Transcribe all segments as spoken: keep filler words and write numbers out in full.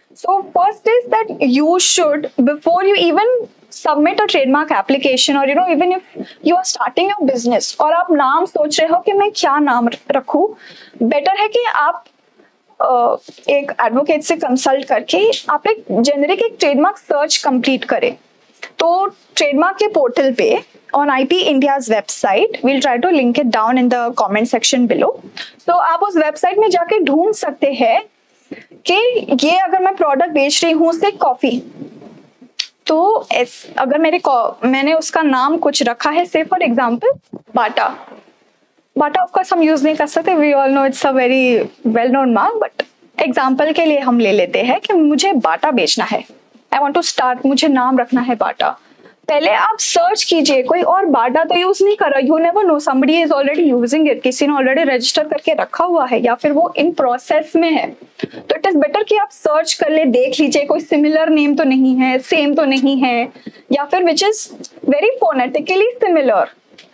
So first is that you should, before you even submit a trademark application, or you know even if you are starting your business और आप नाम सोच रहे हो कि मैं क्या नाम रखूं, बेटर है कि आप uh, एक एडवोकेट से कंसल्ट करके आप एक जेनरिक एक ट्रेडमार्क सर्च कंप्लीट करें. तो ट्रेडमार्क के पोर्टल पे on I P India's website, we'll try to link it down in the comment section below. So आप उस वेबसाइट में जाके ढूंढ सकते हैं कि ये अगर मैं प्रोडक्ट बेच रही हूँ से कॉफी, तो अगर मेरे मैंने उसका नाम कुछ रखा है, से for example Bata. Bata of course हम यूज नहीं कर सकते, we all know it's a very well known mark, but example के लिए हम ले लेते हैं कि मुझे बाटा बेचना है, आई वांट टू स्टार्ट, मुझे नाम रखना है बाटा. पहले आप सर्च कीजिए, कोई और बाटा तो यूज नहीं कर रहा, you never know, somebody is already using it, किसी ने ऑलरेडी रजिस्टर करके रखा हुआ है या फिर वो इन प्रोसेस में है. तो इट इज बेटर कि आप सर्च कर ले, देख लीजिए कोई सिमिलर नेम तो नहीं है, सेम तो नहीं है, या फिर which is very phonetically similar.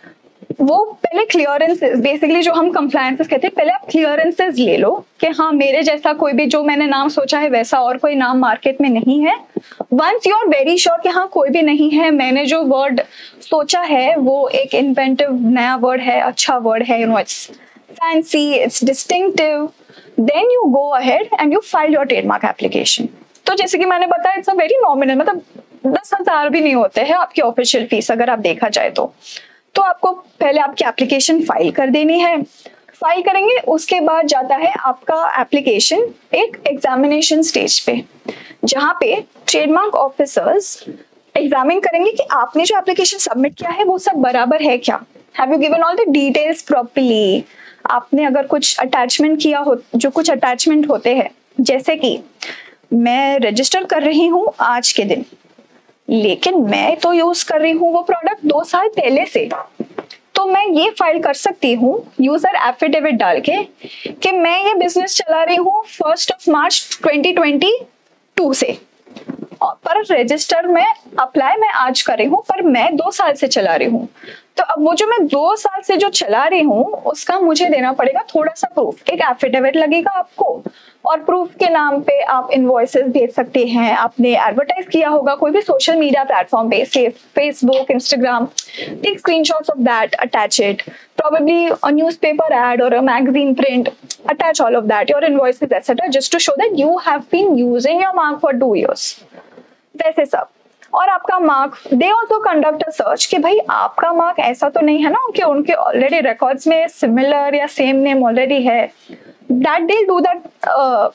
वो पहले क्लियरेंसेस, बेसिकली जो हम कंप्लायंसेस कहते हैं, पहले आप क्लियरेंसेस ले लो कि हाँ मेरे जैसा कोई भी जो मैंने नाम सोचा है वैसा और कोई नाम मार्केट में नहीं है. Once you are very sure कि हाँ कोई भी नहीं है, मैंने जो वर्ड सोचा है वो एक इन्वेंटिव नया वर्ड है, अच्छा वर्ड है, you know it's fancy, it's distinctive, then you go ahead and you file your trademark application. तो जैसे कि मैंने बताया, इट्स अ वेरी नॉमिनल, मतलब दस हजार भी नहीं होते हैं आपकी ऑफिशियल फीस अगर आप देखा जाए तो. तो आपको पहले आपकी एप्लीकेशन फाइल कर देनी है. फाइल करेंगे, उसके बाद जाता है आपका एप्लीकेशन एक एग्जामिनेशन स्टेज पे, जहाँ पे ट्रेडमार्क ऑफिसर्स एग्जामिन करेंगे कि आपने जो एप्लीकेशन सबमिट किया है वो सब बराबर है क्या, have you given all the details properly. आपने अगर कुछ अटैचमेंट किया हो, जो कुछ अटैचमेंट होते हैं, जैसे कि मैं रजिस्टर कर रही हूँ आज के दिन, लेकिन मैं तो यूज कर रही हूँ वो प्रोडक्ट दो साल पहले से, तो मैं ये फाइल कर सकती हूँ यूजर एफिडेविट डाल के कि मैं ये बिजनेस चला रही हूँ first of March twenty twenty two से, और पर रजिस्टर में अप्लाई मैं आज कर रही हूँ, पर मैं दो साल से चला रही हूँ. तो अब वो जो मैं दो साल से जो चला रही हूँ उसका मुझे देना पड़ेगा थोड़ा सा प्रूफ, एक एफिडेविट लगेगा आपको, और प्रूफ के नाम पे आप इनवॉइसेस भेज सकते हैं. आपने एडवर्टाइज किया होगा कोई भी सोशल मीडिया प्लेटफॉर्म पे, से Facebook, Instagram, take screenshots of that, attach it, probably a newspaper ad or a magazine print, attach all of that, your invoices, et cetera, just to show that you have been using your mark for two years. वैसे सब. और आपका mark, they also conduct a search कि भाई आपका mark ऐसा तो नहीं है ना कि उनके ऑलरेडी रिकॉर्ड्स में सिमिलर या सेम नेम ऑलरेडी है. That they do that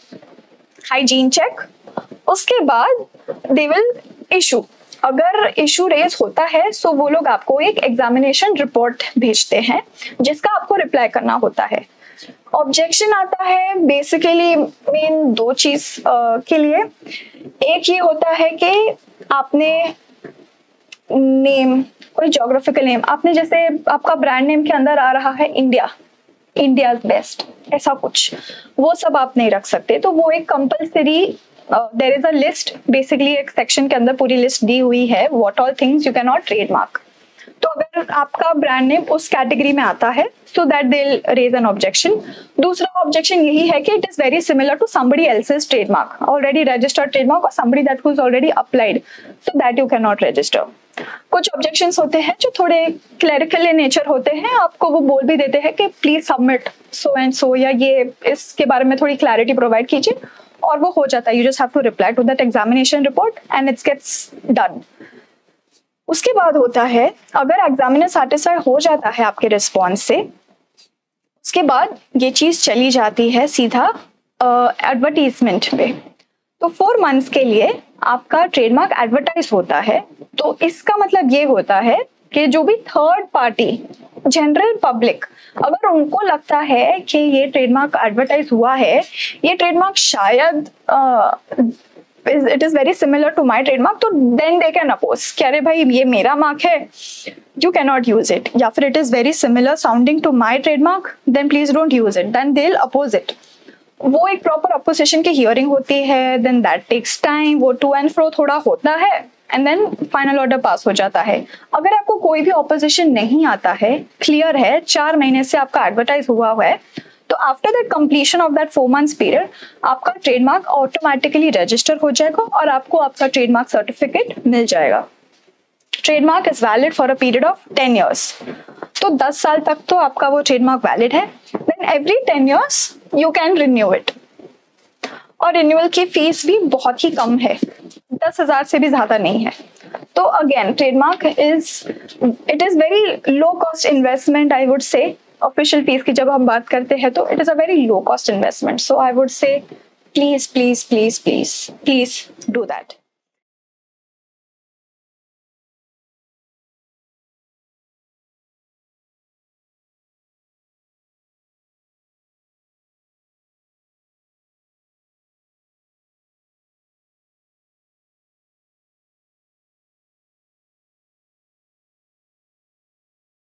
hygiene check. उसके बाद दे विल इशू, अगर इशू रेज होता है सो वो लोग आपको एक एग्जामिनेशन रिपोर्ट भेजते हैं जिसका आपको रिप्लाई करना होता है. ऑब्जेक्शन आता है बेसिकली मेन दो चीज uh, के लिए. एक ये होता है कि आपने नेम, कोई जोग्राफिकल नेम, आपने जैसे आपका ब्रांड नेम के अंदर आ रहा है इंडिया, इंडिया बेस्ट, ऐसा कुछ, वो सब आप नहीं रख सकते. तो वो एक compulsory, there is a list, basically एक सेक्शन के अंदर पूरी लिस्ट दी हुई है, what all things you can not trademark. तो अगर आपका ब्रांड नेम उस कैटेगरी में आता है so that they will raise an objection. दूसरा ऑब्जेक्शन यही है कि it is very similar to somebody else's trademark, already registered trademark, और somebody that who is already applied, so that you can not register. कुछ objections होते हैं जो थोड़े क्लरिकल इन नेचर होते हैं, आपको वो बोल भी देते हैं कि please submit so and so, या ये इसके बारे में थोड़ी क्लैरिटी प्रोवाइड कीजिए, और वो हो जाता है. You just have to reply to that examination report and it's gets done. उसके बाद होता है, अगर एग्जामिनर सैटिस्फाइड हो जाता है आपके रिस्पॉन्स से, उसके बाद ये चीज चली जाती है सीधा एडवर्टीजमेंट uh, पे. तो फोर मंथ्स के लिए आपका ट्रेडमार्क एडवर्टाइज होता है. तो इसका मतलब ये होता है कि जो भी थर्ड पार्टी, जनरल पब्लिक, अगर उनको लगता है कि ये ट्रेडमार्क एडवर्टाइज हुआ है, ये ट्रेडमार्क शायद uh, it is very similar to my trademark, तो then they can oppose कि अरे भाई ये मेरा मार्क है, you cannot use it. या फिर it is very similar sounding to my trademark, then please don't use it, then they'll oppose it. वो एक प्रॉपर अपोजिशन की हियरिंग होती है, then that takes time, वो टू एंड फ्रो थोड़ा होता है, and then final order pass हो जाता है. अगर आपको कोई भी ऑपोजिशन नहीं आता है, क्लियर है, चार महीने से आपका एडवर्टाइज हुआ हुआ है, तो after that completion of that four months period आपका ट्रेडमार्क ऑटोमेटिकली रजिस्टर हो जाएगा और आपको आपका ट्रेडमार्क सर्टिफिकेट मिल जाएगा। Trademark is valid for a period of ten years. तो दस साल तक तो आपका वो ट्रेडमार्क वैलिड है। Then every ten years you can renew it, और रिन्यूअल की फीस भी बहुत ही कम है, दस हजार से भी ज्यादा नहीं है। तो again trademark is it is very low cost investment I would say. Official fees की जब हम बात करते हैं तो it is a very low cost investment. So I would say please please please please please do that.